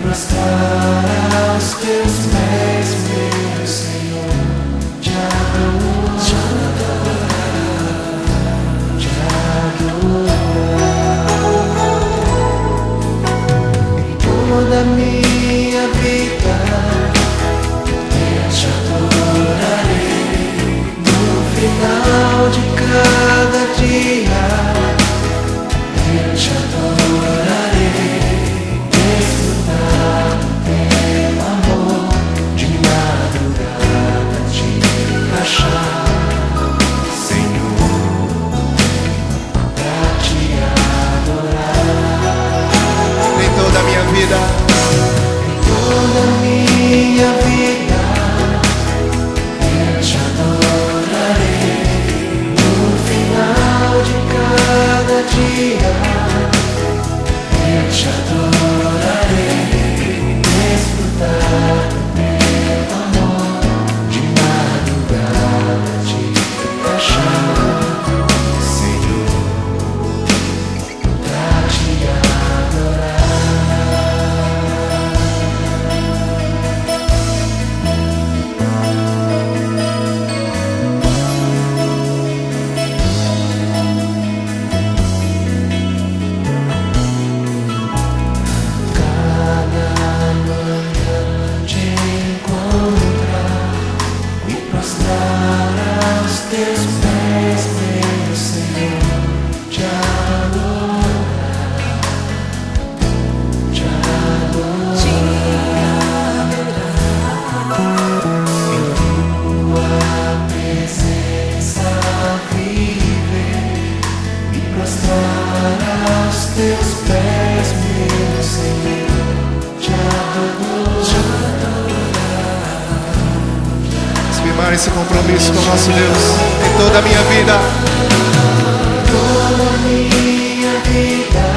prostrar aos teus pés, meu Senhor, te adorar, te adorar. Em toda a minha vida eu te adorarei. No final de cada dia eu te adorarei. Desfrutar do teu amor, de madrugada te achar, Senhor, pra te adorar. Em toda a minha vida, Em toda a minha vida eu te adorarei. No final de cada dia eu te adorarei. Desfrutar do teu amor, de madrugada te achar, Senhor, pra te adorar. Cada manhã te encontrar e prostrar aos teus pés, meu Senhor, te adorar, te adorar. Em tua presença viver e prostrar aos teus pés, meu Senhor, te adorar, te adorar. firmar esse compromisso com o nosso Deus. Em toda a minha vida, Toda a minha vida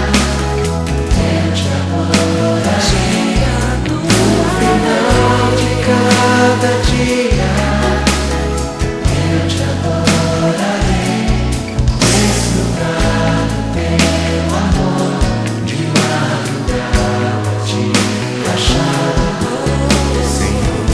eu te adorarei. No final de cada dia eu te adorarei. Desfrutar do teu amor, de madrugada te achar, Senhor,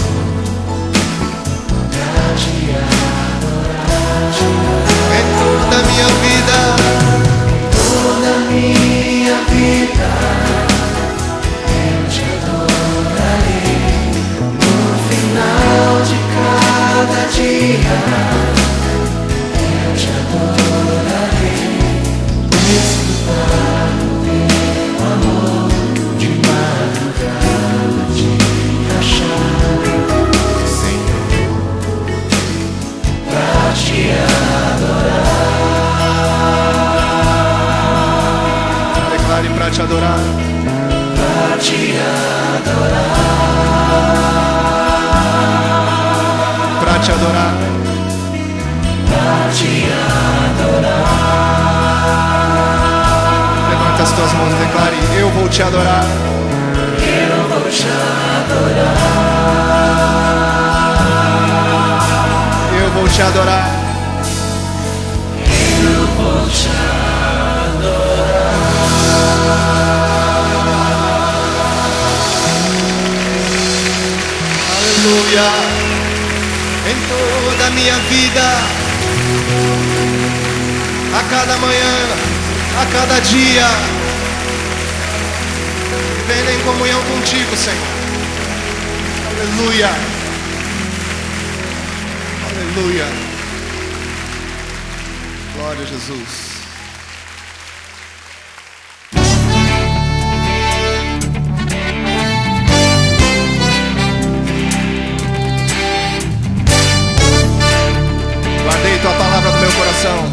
pra te adorar, te adorar. em toda a minha vida, Toda a minha vida eu te adorarei. No final de cada dia eu te adorarei. Desfrutar do teu amor, de madrugada te achar, Senhor, pra te adorar. declare para te adorar. Pra te adorar, Para te adorar. pra te adorar. Levanta as tuas mãos e declare: eu vou te adorar. Eu vou te adorar, Eu vou te adorar. eu vou te Aleluia. Em toda a minha vida, a cada manhã, a cada dia, vivendo em comunhão contigo, Senhor. Aleluia. Aleluia. Glória a Jesus. Guardei tua palavra no meu coração.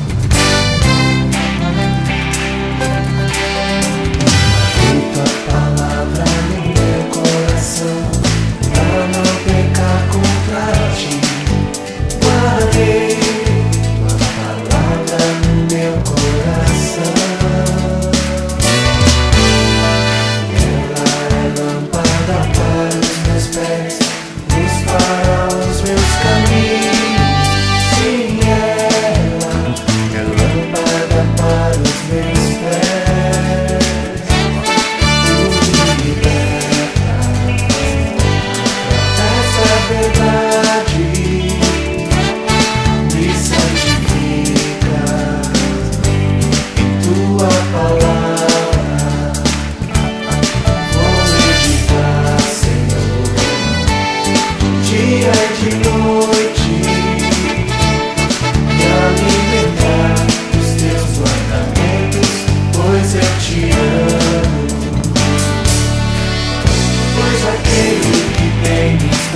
Tua palavra no meu coração, pra não pecar contra ti. Guardei tua palavra no meu coração.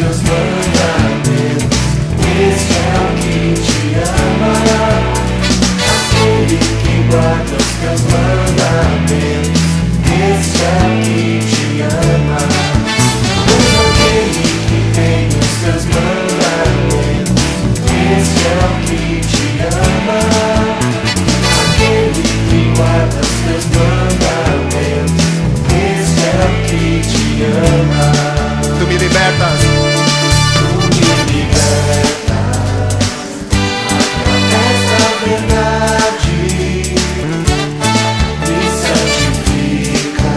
teus mandamentos. Este é o que te ama, aquele que guarda os teus mandamentos. Este é o que te ama, aquele que tem os teus mandamentos. Este é o que te ama, aquele que guarda os teus mandamentos. Este é o que te ama. Tu me libertas. Tu me libertas através da verdade, me santifica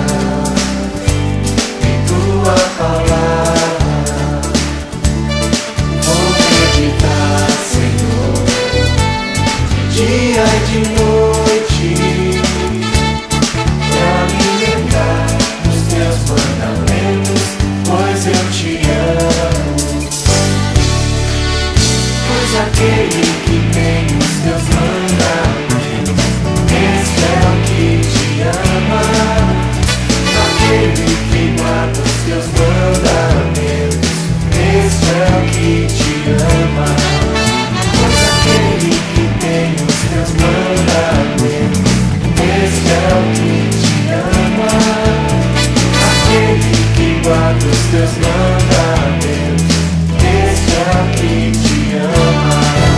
em tua palavra. Vou meditar, Senhor, de dia e de noite, pra me lembrar dos teus mandamentos, pois eu te amo. Pois aquele que tem os teus mandamentos, este é o que te ama, aquele que guarda os teus mandamentos. Este é o que te ama, pois aquele que tem os teus mandamentos. Este é o que te ama, aquele que guarda os teus mandamentos. Este é o que te ama.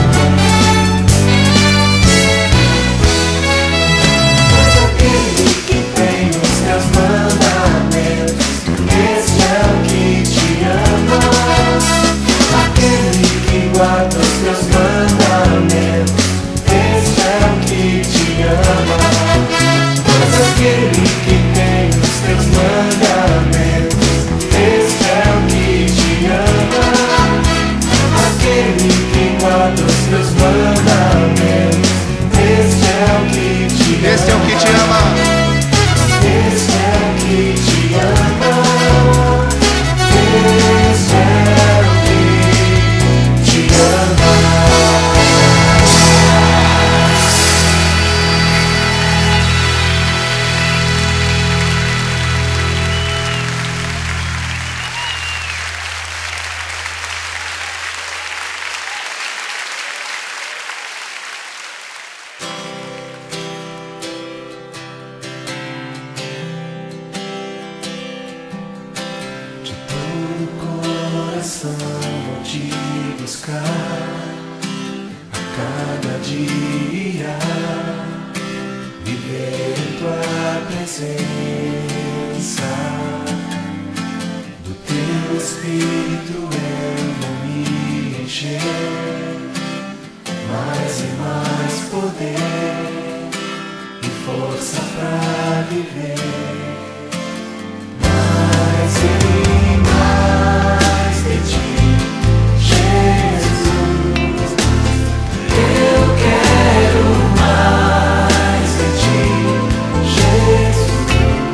Pois aquele que tem os teus mandamentos. Este é o que te ama, aquele que guarda os teus mandamentos. Este é o que te ama. Pois aquele que tem os teus mandamentos. Este é o que te ama, aquele que guarda os teus mandamentos. Este é o que te ama. Este é o que te ama. Este é o que te ama. Este é o que te ama. De todo coração vou te buscar a cada dia, viver em tua presença, do teu Espírito eu vou me encher, mais e mais poder e força pra viver. Mais e mais de ti, Jesus. Eu quero mais de ti, Jesus.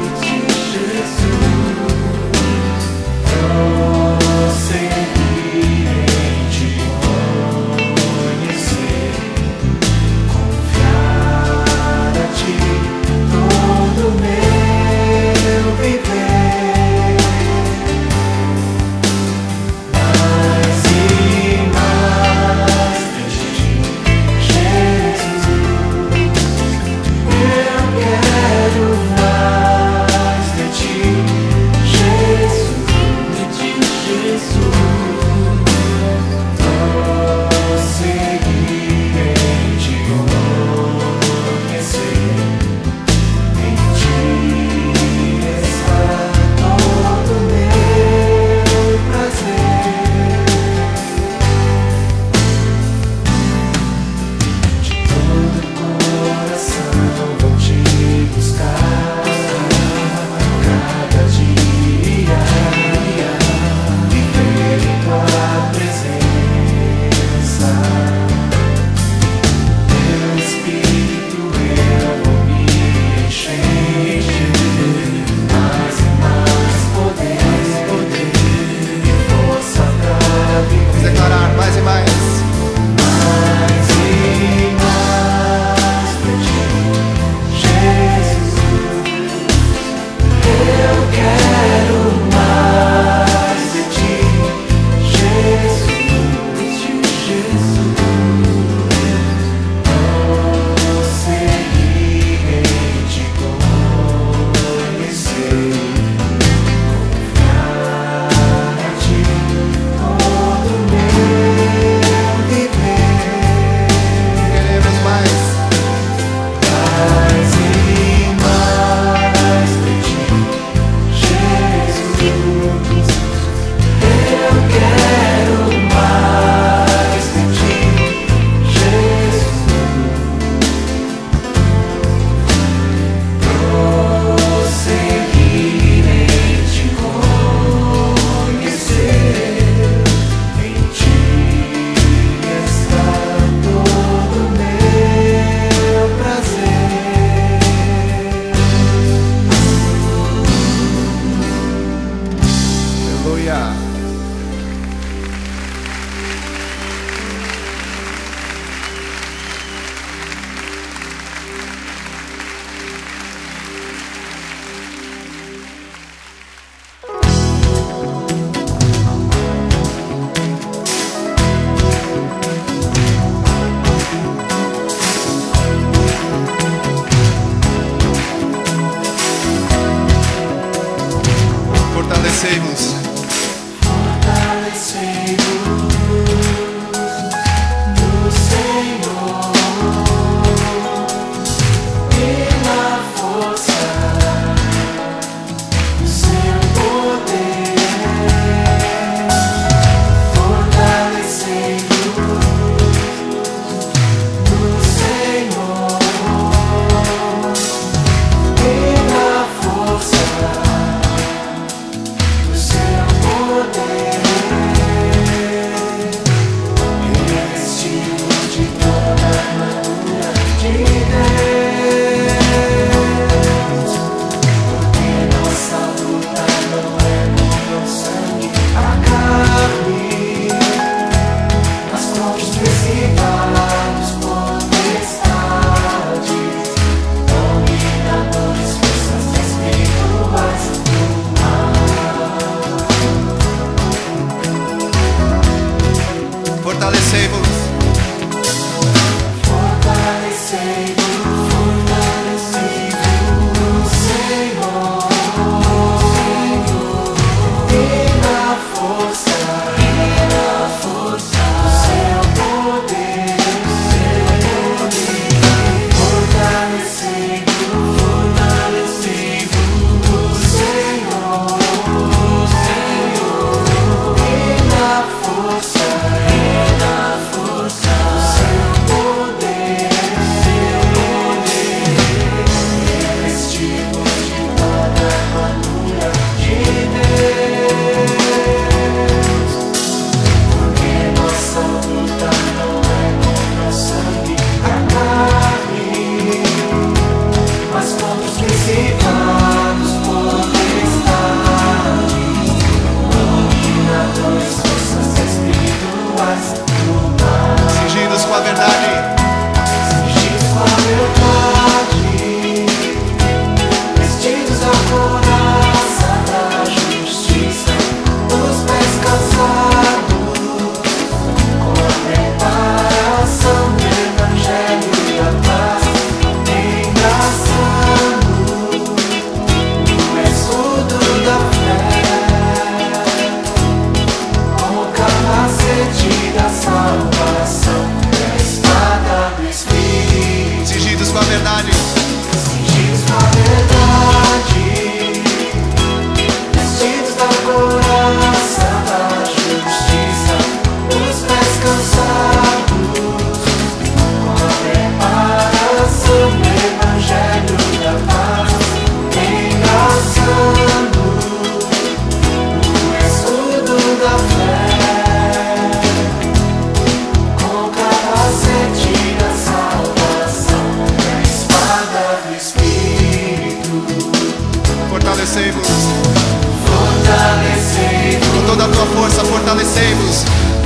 fortalecei-vos.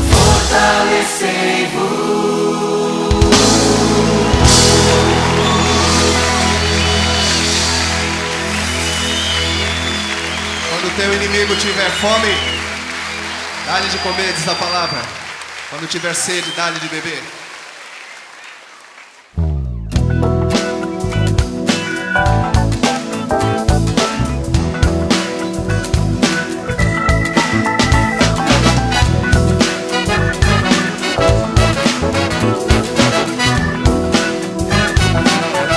Quando o teu inimigo tiver fome, dá-lhe de comer, diz a palavra. Quando tiver sede, dá-lhe de beber.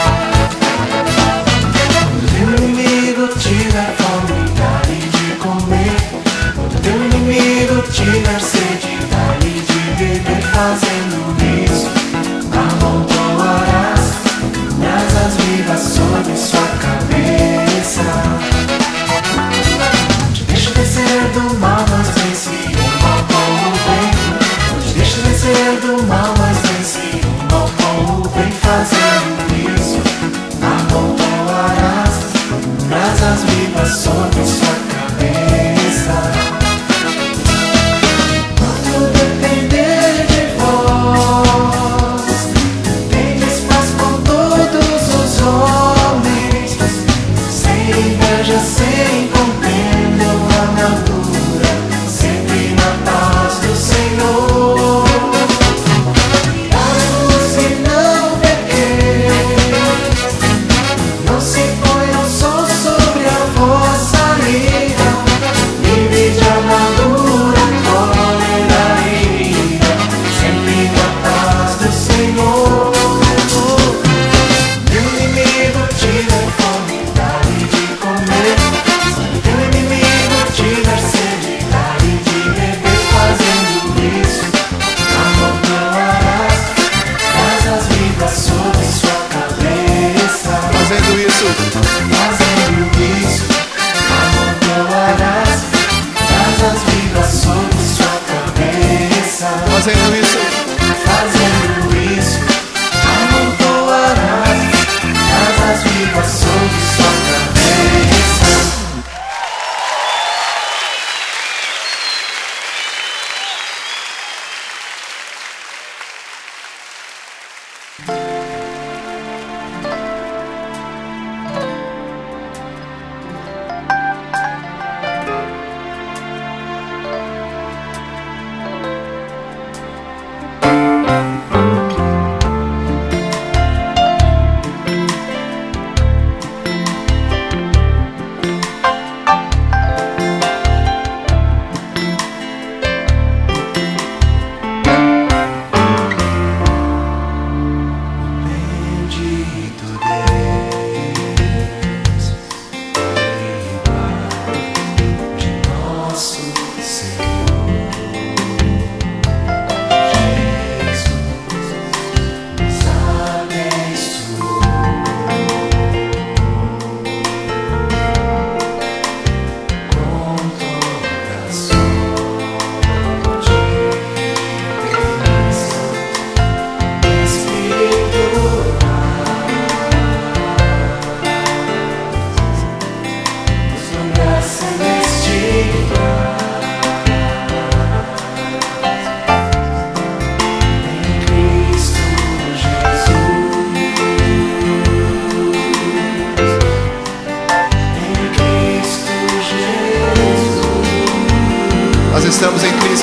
Tiver fome, dá-lhe de comer. Nós estamos em Cristo.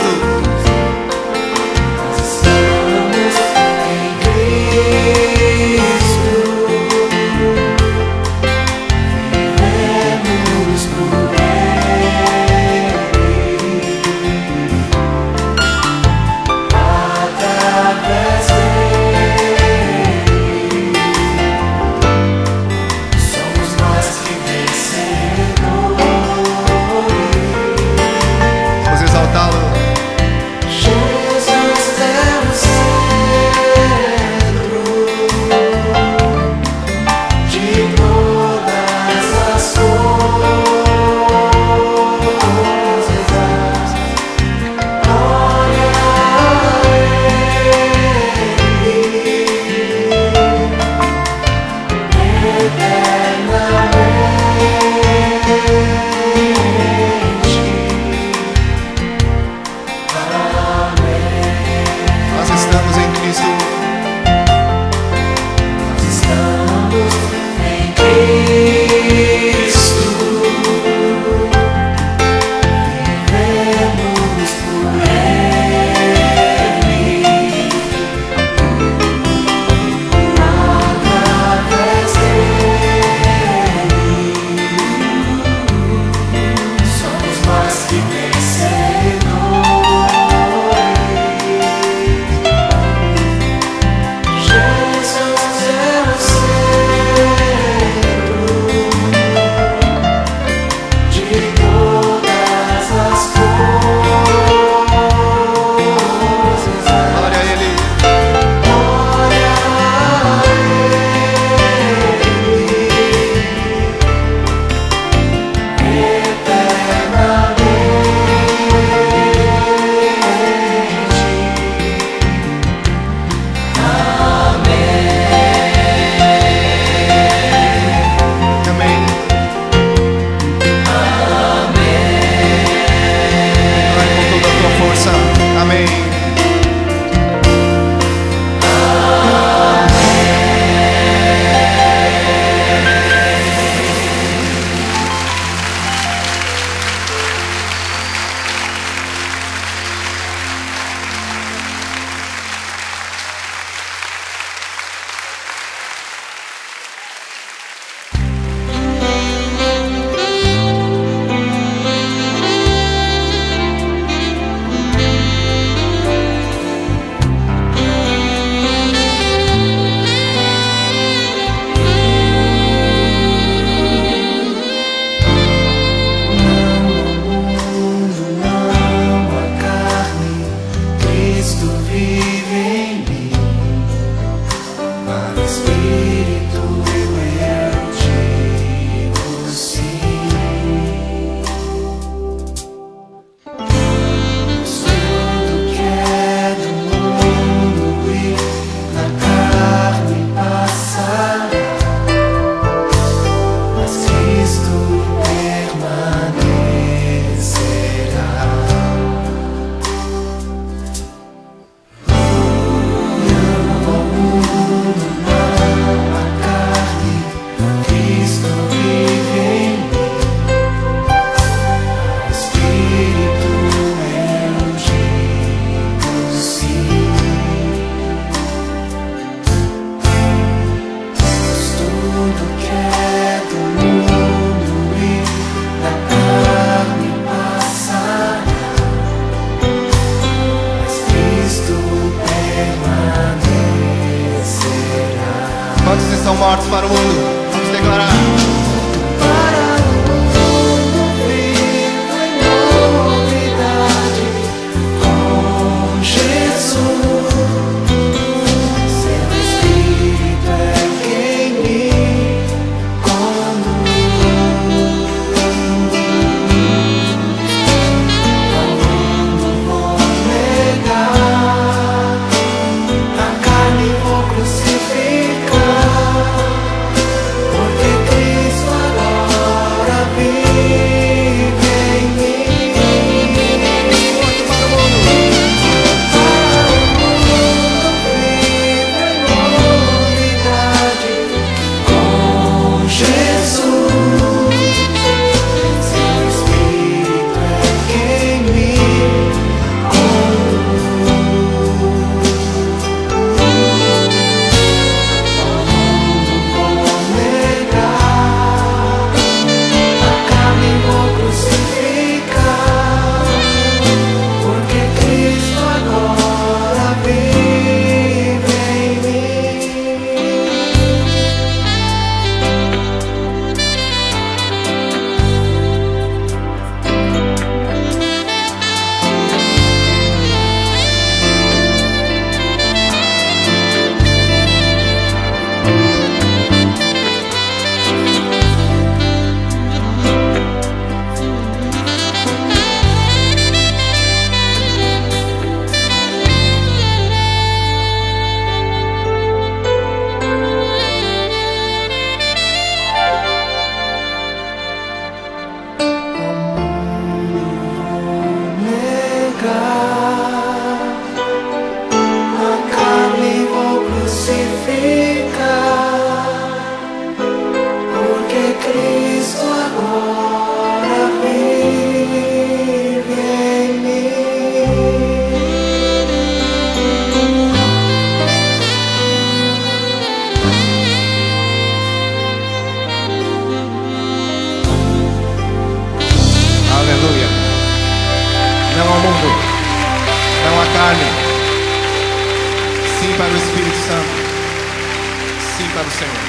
Vamos exaltá-lo. não ao mundo, não à carne. Sim para o Espírito Santo, sim para o Senhor.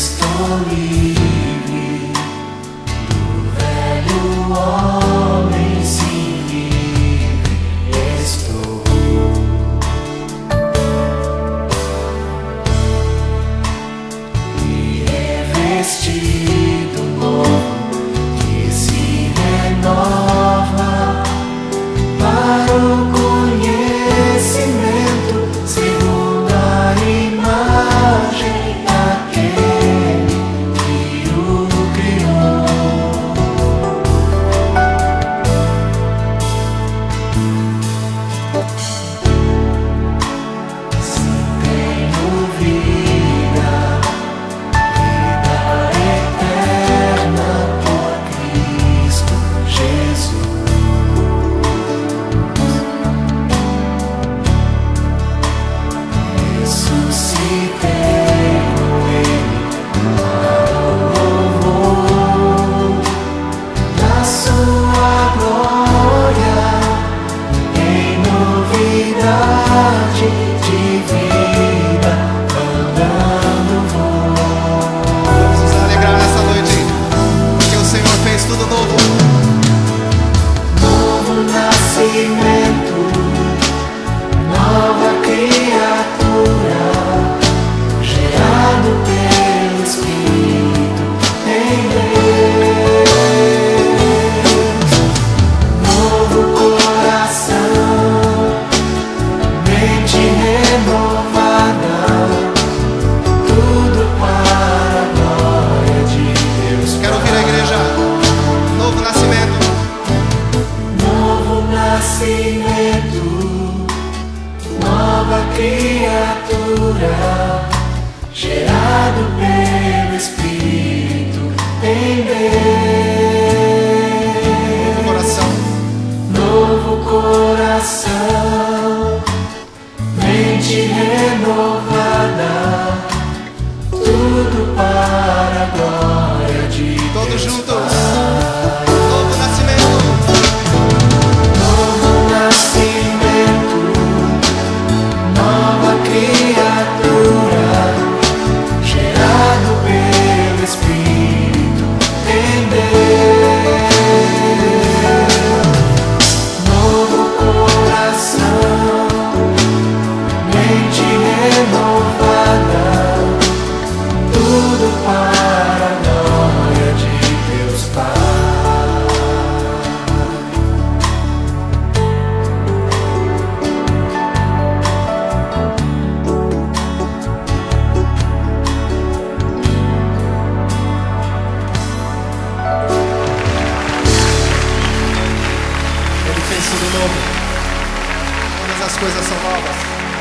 livre do velho homem. novo. Todas as coisas são novas.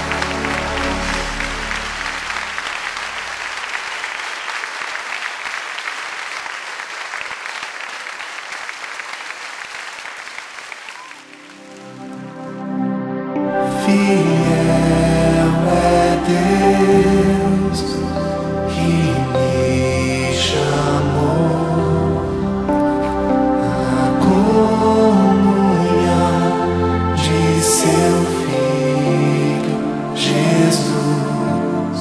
Fiel é Deus que me chamou à comunhão de seu Filho Jesus.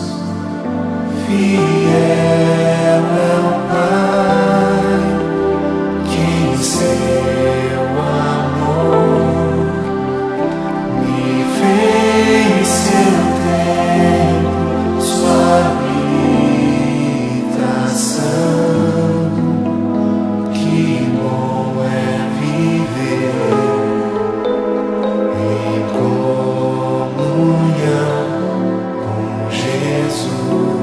Fiel é o Pai que em seu amor me fez seu templo, sua habitação. Que bom é viver em comunhão com Jesus.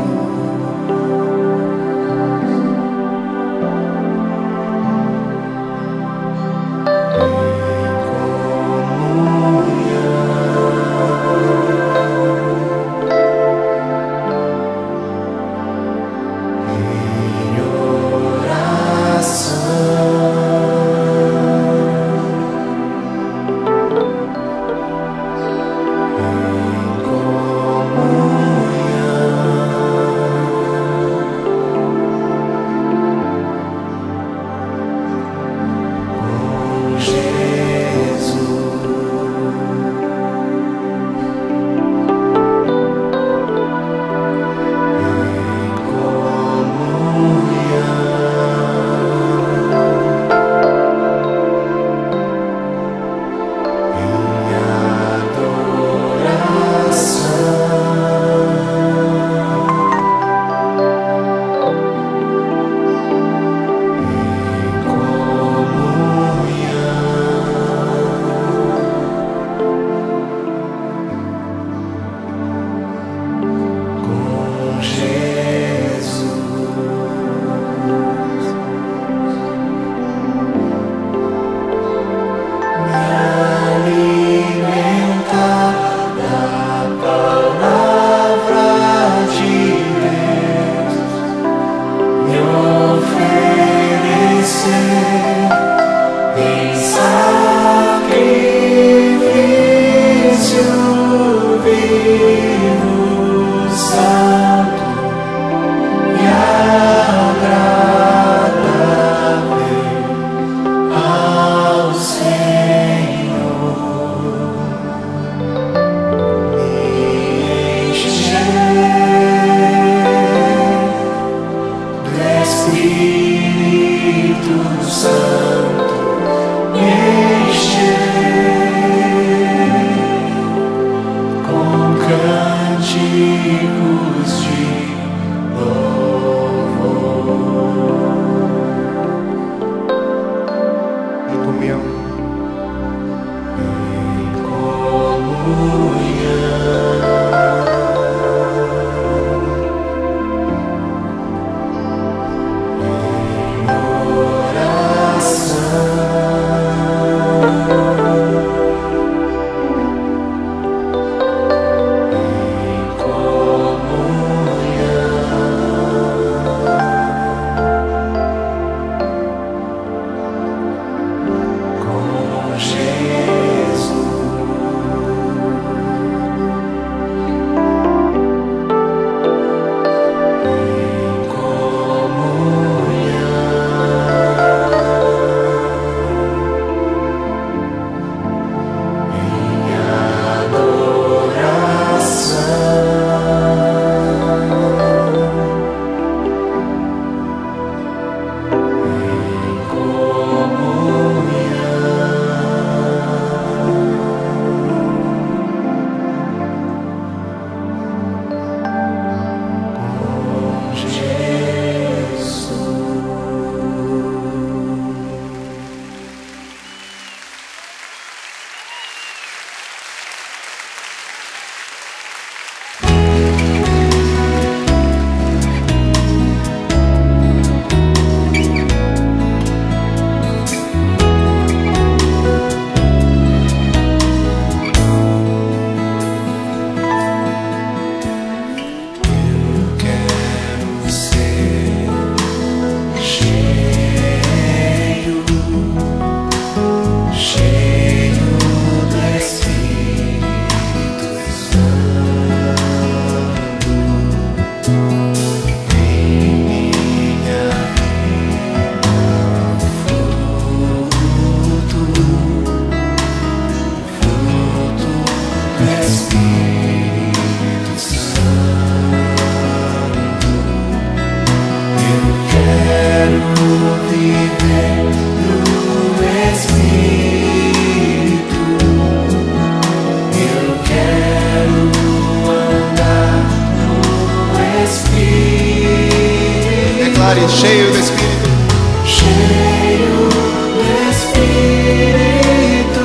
cheio do Espírito. Cheio do Espírito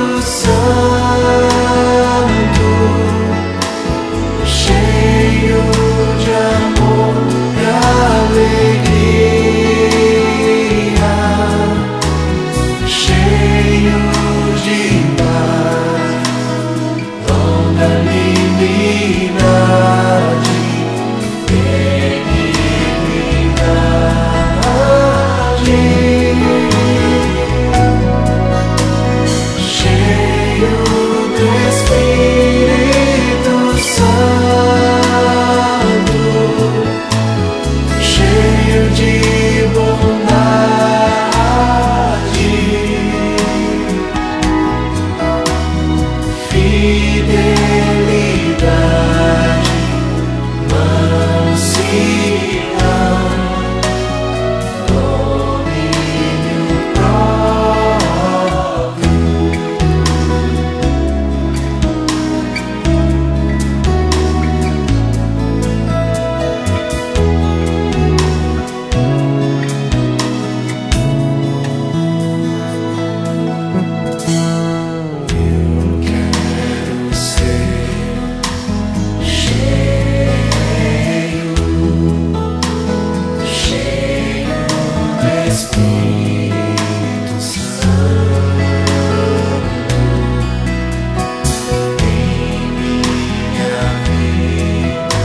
Santo, cheio de amor e alegria, cheio de paz, longanimidade, cheio do Espírito Santo, cheio de bondade, fidelidade, mansidão, domínio próprio. Eu quero ser cheio, cheio do Espírito Santo em minha vida,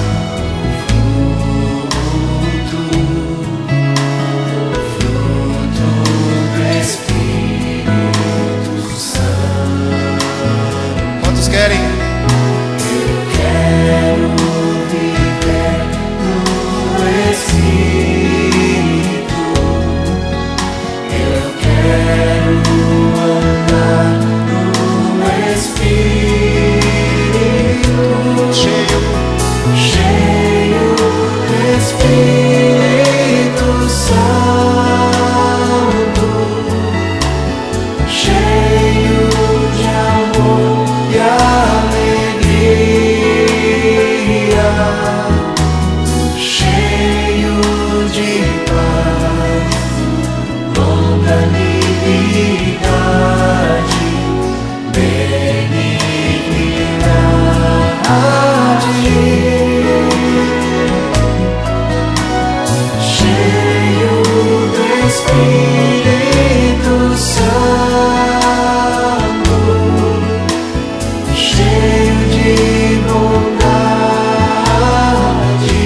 fruto do Espírito Santo. Quantos querem? Eu quero viver no Espírito, eu quero andar no Espírito, Cheio. cheio do Espírito Santo, cheio de amor e alegria, cheio de paz, longanimidade, benignidade, cheio do Espírito Santo, cheio de bondade,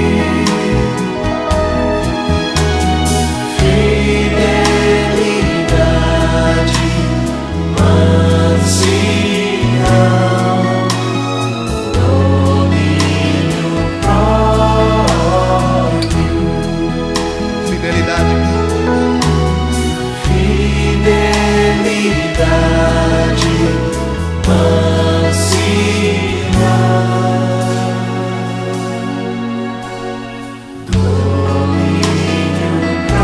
fidelidade, mansidão, domínio próprio, Fidelidade. fidelidade, mansidão, domínio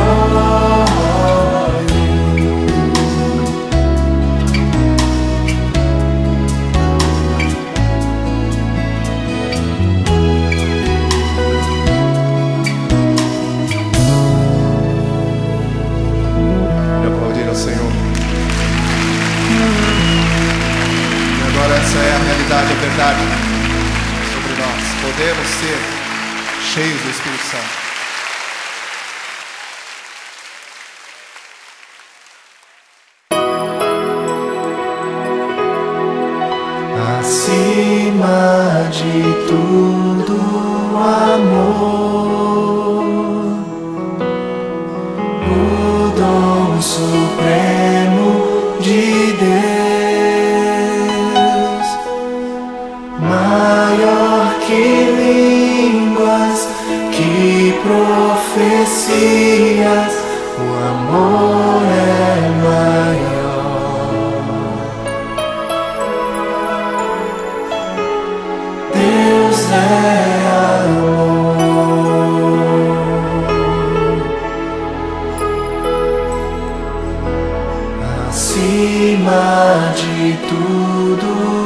E aplaudir ao Senhor. E agora essa é a realidade, a verdade sobre nós. Podemos ser cheios do Espírito Santo. acima de tudo, amor, o dom supremo de Deus, maior que línguas, que profecias, o amor é maior. Deus é amor, acima de tudo,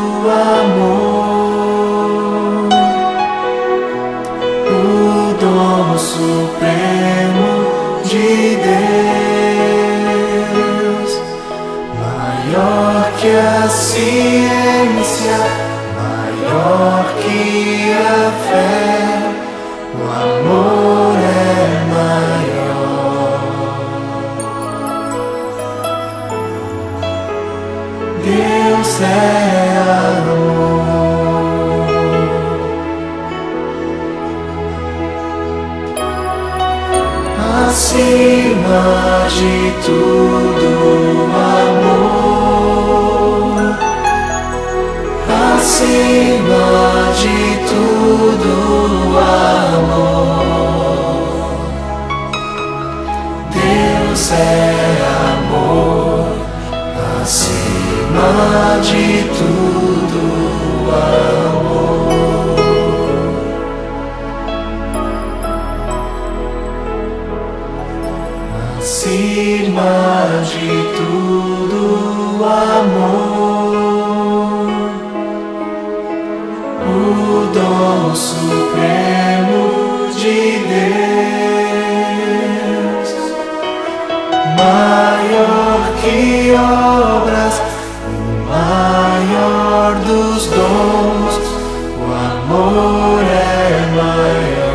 amor, o dom supremo maior que a ciência, maior que a fé, o amor é maior. Deus é amor. Acima de tudo, amor. Acima de tudo, amor. Deus é amor. Acima de tudo, amor. Acima de tudo, amor, o dom supremo de Deus, maior que obras, o maior dos dons, o amor é maior.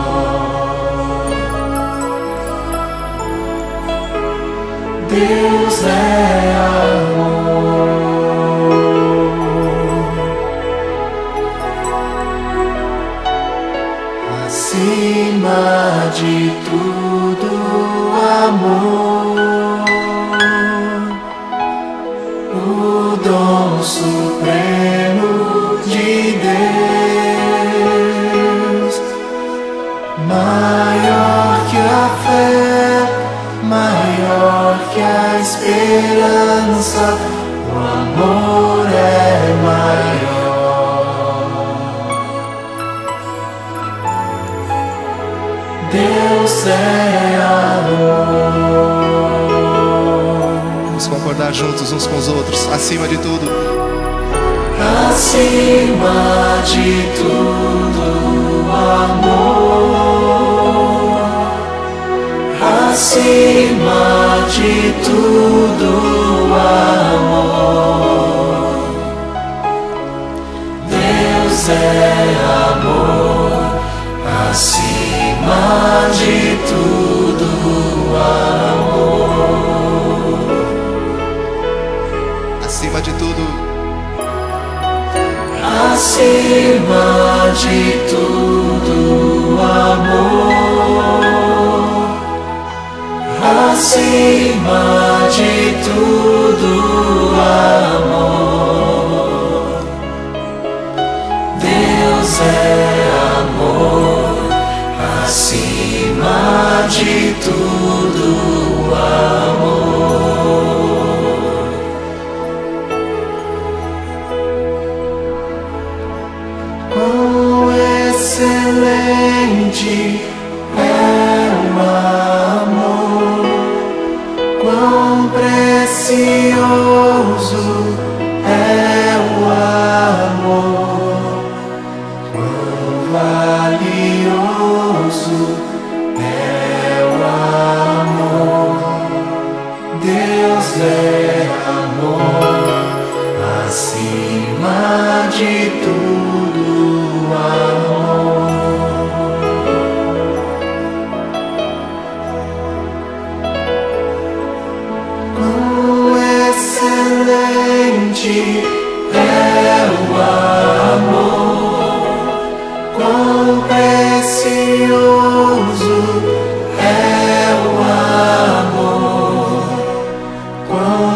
Deus é amor. Acima de tudo, amor, o dom supremo de Deus, maior que a fé, maior que a esperança, o amor é maior. Deus é amor. Vamos concordar juntos uns com os outros, acima de tudo. Acima de tudo, amor. Acima de tudo, amor. Deus é amor. Acima de tudo, amor. Acima de tudo. Acima de tudo, amor. Acima de tudo, amor. Deus é amor. Acima de tudo, amor. Quão excelente é o amor, quão precioso é o amor, quão valioso é o amor. Deus é amor. Acima de tudo, amor. Quão excelente é o amor, quão precioso é o amor, quão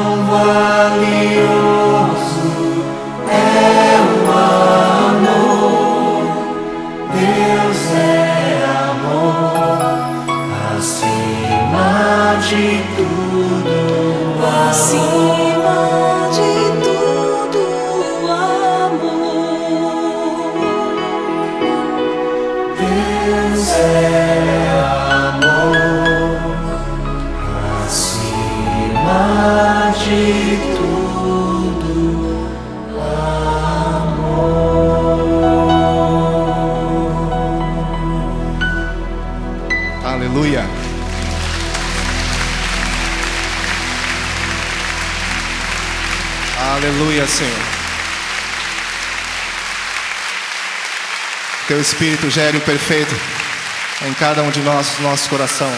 valioso é o amor. Deus é amor. Acima de tudo, Acima de tudo, amor. Deus é amor. Acima de tudo, amor. 'Aleluia. Aleluia, Senhor. Teu Espírito gere o perfeito em cada um de nós, no nosso coração.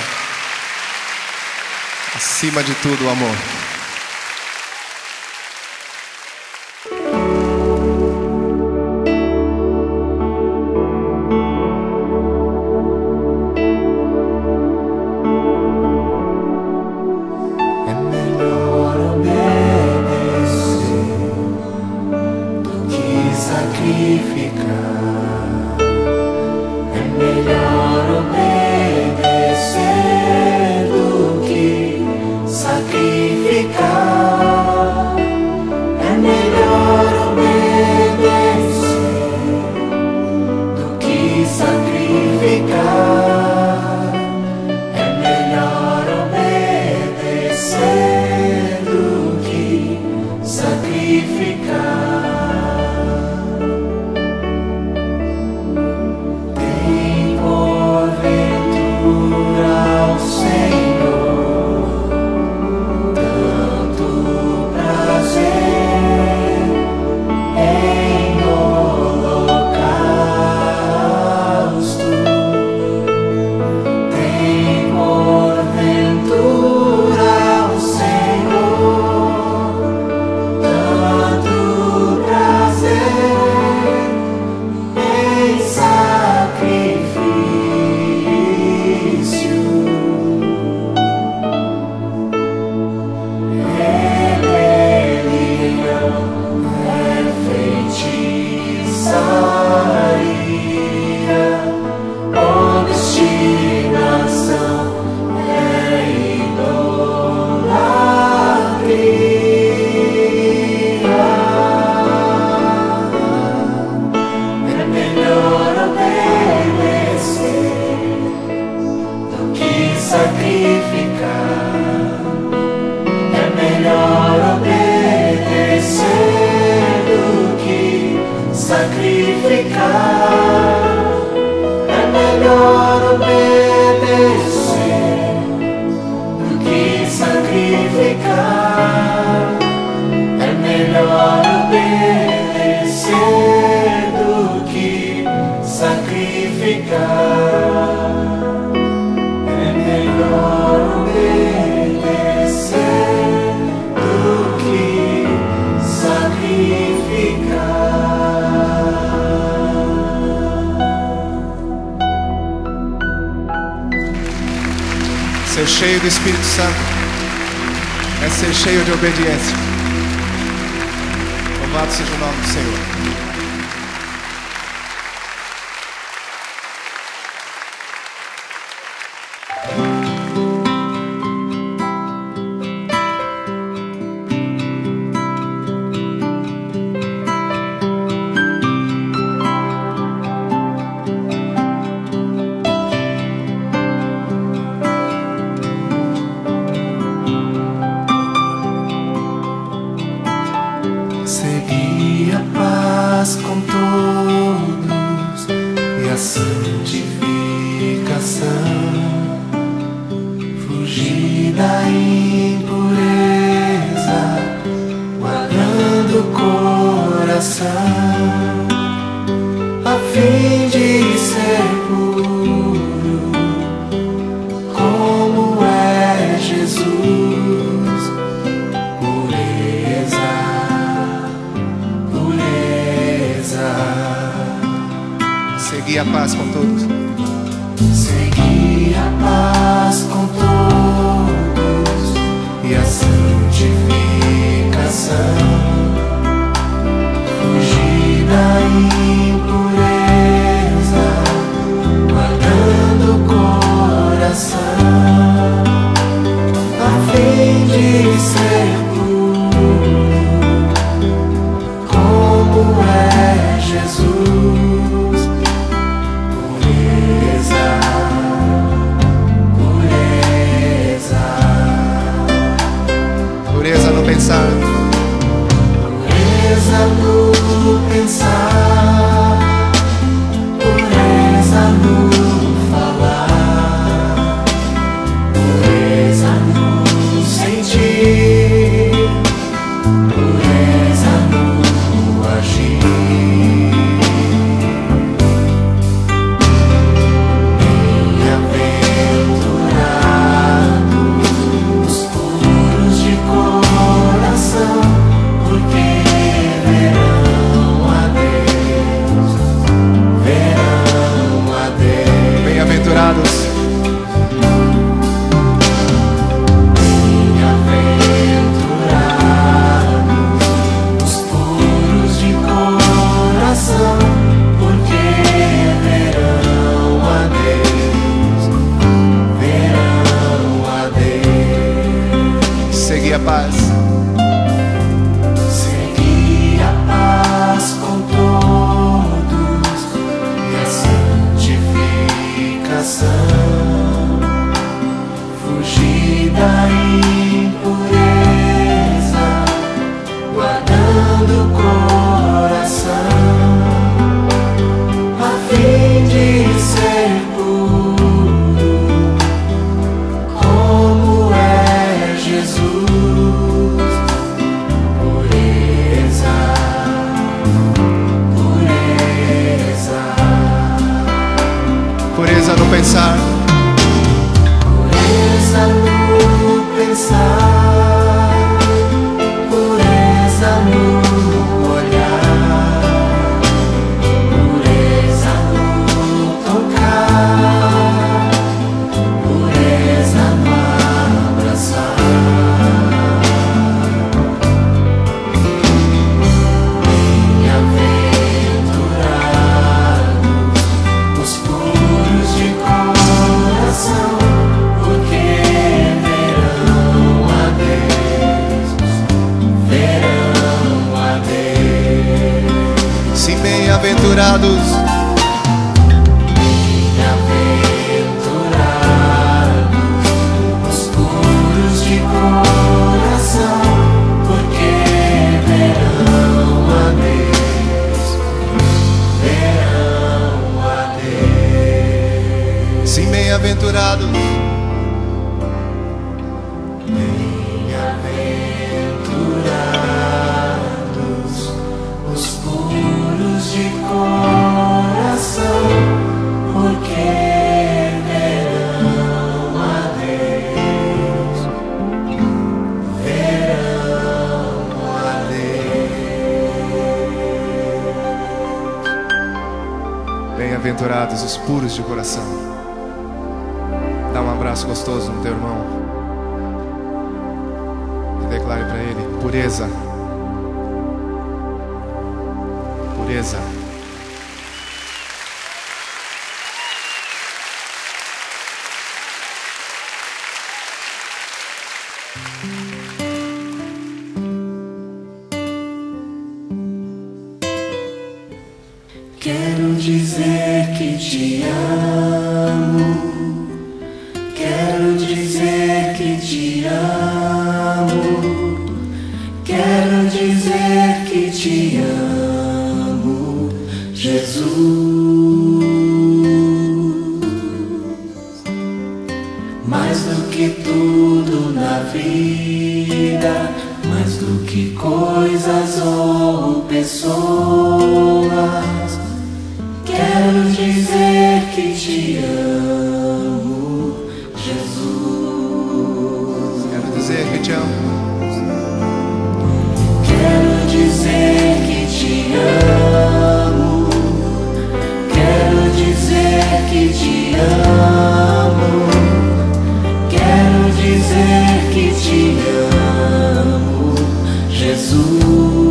Acima de tudo, o amor. É melhor obedecer do que sacrificar. É melhor obedecer do que sacrificar. É melhor obedecer do que sacrificar. É melhor obedecer do que sacrificar. Tem porventura ao Senhor tanto prazer em holocausto. Tem porventura ao Senhor tanto prazer em sacrifício. Rebelião é feitiçaria, obstinação é idolatria. É melhor obedecer do que sacrificar. É melhor obedecer do que sacrificar. É melhor obedecer do que sacrificar. É melhor obedecer do que sacrificar. É melhor obedecer do que sacrificar. Ser cheio do Espírito Santo é ser cheio de obediência. Louvado seja o nome do Senhor. Segui a paz com todos e a santificação. Fugir da impureza, guardando o coração, a fim de ser puro, como é Jesus. Pureza, pureza. Segui a paz com todos. Segui a paz com todos e a santificação. Fugir da impureza, guardando o coração, a fim de ser puro, como é Jesus. Pureza, pensar. Pureza no pensar, pureza no olhar, pureza no tocar, pureza no abraçar. Bem-aventurados os puros de coração, porque verão a Deus, verão a Deus. sim, bem-aventurados. De coração, porque verão a Deus, verão a Deus. Bem-aventurados os puros de coração. Dá um abraço gostoso no teu irmão e declare para ele: pureza. Pureza. Quero dizer que te amo, quero dizer que te amo, quero dizer que te amo, Jesus. Mais do que tudo na vida, mais do que coisas ou pessoas, quero dizer que te amo, Jesus. Quero dizer que te amo. Quero dizer que te amo. Quero dizer que te amo. Quero dizer que te amo, Jesus.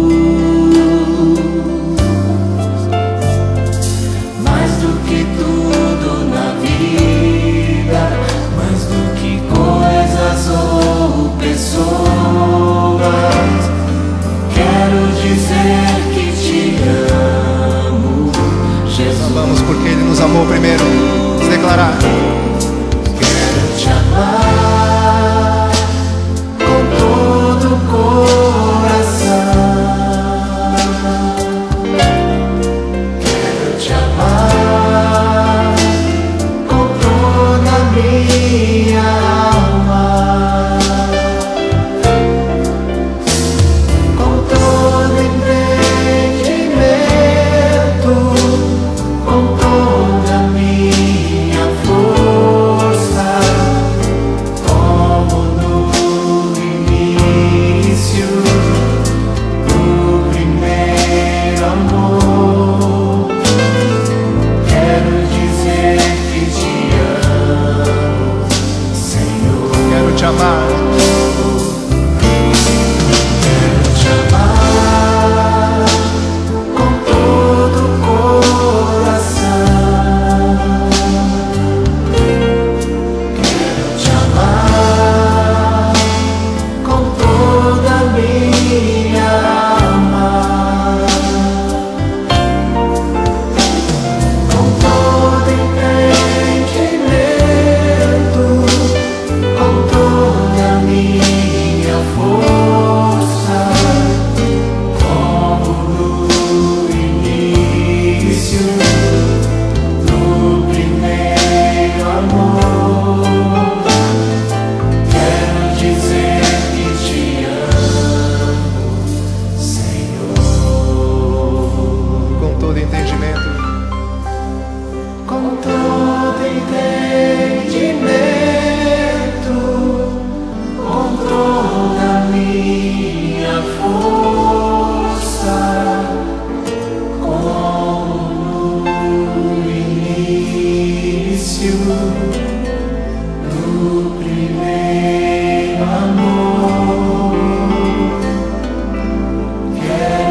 Mais do que tudo na vida, mais do que coisas ou pessoas, quero dizer que te amo, Jesus. Amamos porque Ele nos amou primeiro. Vamos declarar. Quero te amar com todo o coração. Quero te amar com toda a minha alma, com todo entendimento, com toda a minha força.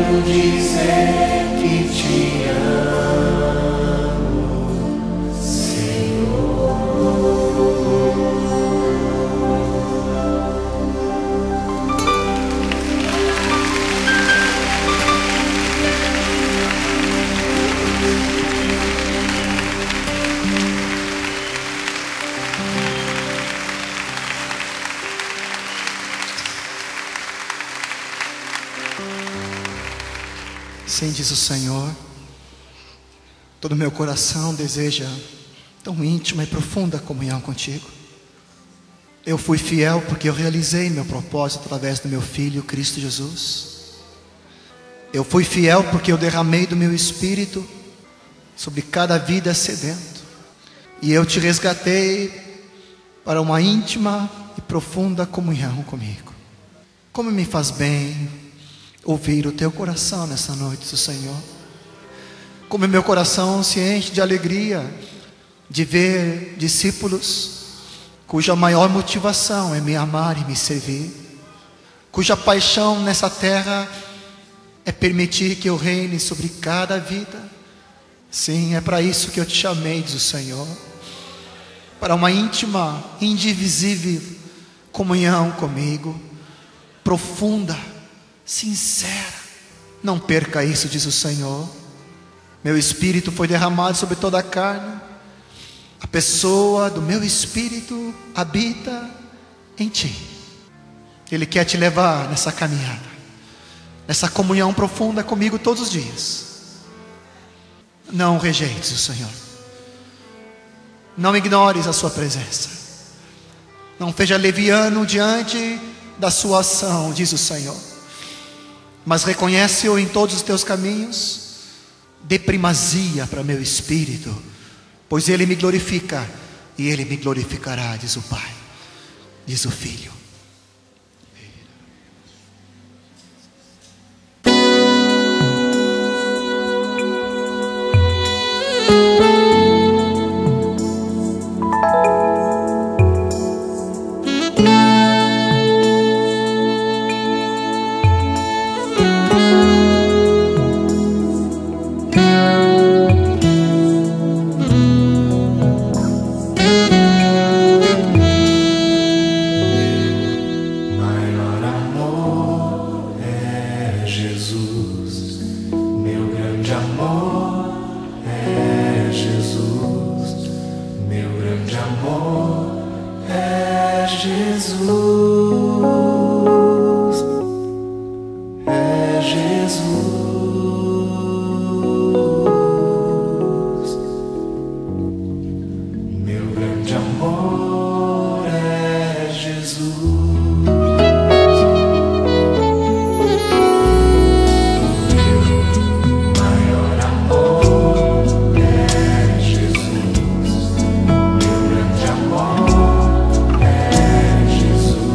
quero dizer que te amo, Senhor. Sim, diz o Senhor, todo meu coração deseja tão íntima e profunda comunhão contigo. Eu fui fiel porque eu realizei meu propósito através do meu Filho Cristo Jesus. Eu fui fiel porque eu derramei do meu Espírito sobre cada vida sedento, e eu te resgatei para uma íntima e profunda comunhão comigo. Como me faz bem ouvir o teu coração nessa noite, Senhor. Como meu coração se enche de alegria de ver discípulos cuja maior motivação é me amar e me servir, cuja paixão nessa terra é permitir que eu reine sobre cada vida. Sim, é para isso que eu te chamei, diz o Senhor, para uma íntima, indivisível comunhão comigo, profunda, sincera. Não perca isso, diz o Senhor. Meu Espírito foi derramado sobre toda a carne. A pessoa do meu Espírito habita em ti. Ele quer te levar nessa caminhada, nessa comunhão profunda comigo todos os dias. Não rejeites o Senhor. Não ignores a sua presença. Não seja leviano diante da sua ação, diz o Senhor, mas reconhece-o em todos os teus caminhos. Dê primazia para meu espírito, pois ele me glorifica e ele me glorificará, diz o Pai, diz o Filho. Jesus.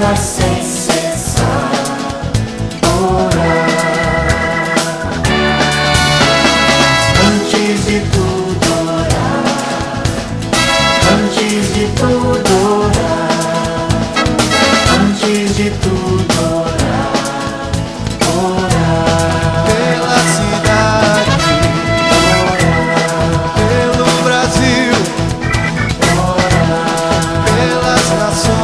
orar sem cessar, orar. Antes de tudo orar, antes de tudo orar, antes de tudo orar, orar. Pela cidade, pelo Brasil, pelas nações.